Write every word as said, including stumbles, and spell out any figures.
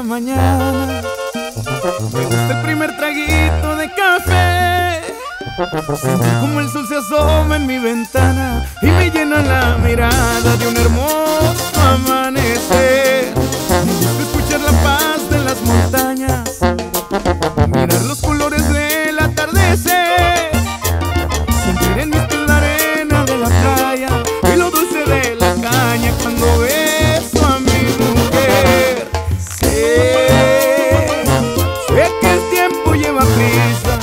mañana. Me gusta el primer traguito de café, sentir como el sol se asoma en mi ventana y me llena la mirada de un hermoso amanecer. Me gusta escuchar la paz de las montañas, mirar los colores del atardecer, sentir en mis pies la arena de la playa y lo dulce de la caña cuando beso a mi mujer. Sé, sé que el tiempo lleva prisa,